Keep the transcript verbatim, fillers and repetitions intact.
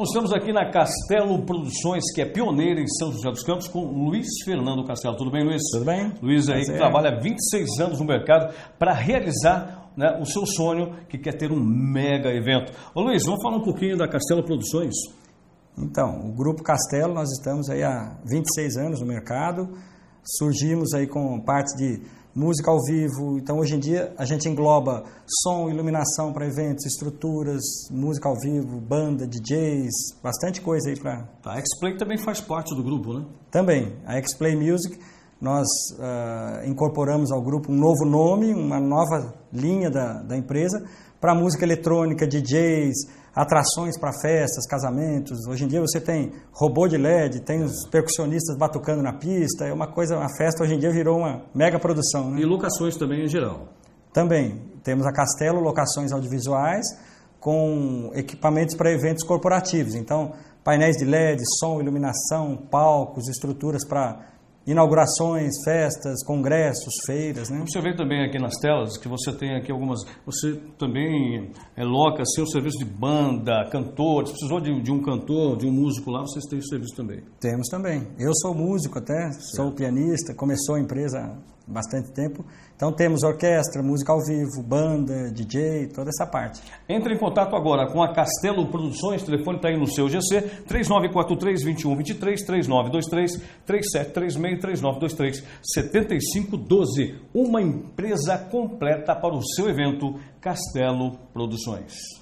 Nós estamos aqui na Castelo Produções, que é pioneira em São José dos Campos, com Luiz Fernando Castelo. Tudo bem, Luiz? Tudo bem. Luiz aí que trabalha há vinte e seis anos no mercado para realizar, né, o seu sonho, que quer ter um mega evento. Ô Luiz, vamos falar um pouquinho da Castelo Produções? Então, o Grupo Castelo, nós estamos aí há vinte e seis anos no mercado, surgimos aí com parte de música ao vivo, então hoje em dia a gente engloba som, iluminação para eventos, estruturas, música ao vivo, banda, D Js, bastante coisa aí para... A X-Play também faz parte do grupo, né? Também, a X-Play Music, nós uh, incorporamos ao grupo um novo nome, uma nova linha da, da empresa para música eletrônica, D Js, atrações para festas, casamentos. Hoje em dia você tem robô de L E D, tem os percussionistas batucando na pista, é uma coisa, uma festa hoje em dia virou uma mega produção, né? E locações também em geral. Também, temos a Castelo Locações Audiovisuais com equipamentos para eventos corporativos, então painéis de L E D, som, iluminação, palcos, estruturas para inaugurações, festas, congressos, feiras, né? Você vê também aqui nas telas que você tem aqui algumas... Você também é, loca seu serviço de banda, cantores. Precisou de, de um cantor, de um músico lá, vocês têm o serviço também? Temos também. Eu sou músico até, certo. Sou pianista, começou a empresa há bastante tempo. Então temos orquestra, música ao vivo, banda, D J, toda essa parte. Entre em contato agora com a Castelo Produções, o telefone está aí no seu G C, três nove quatro três, dois um dois três, três nove dois três, três sete três seis, três nove dois três, sete cinco um dois. Uma empresa completa para o seu evento, Castelo Produções.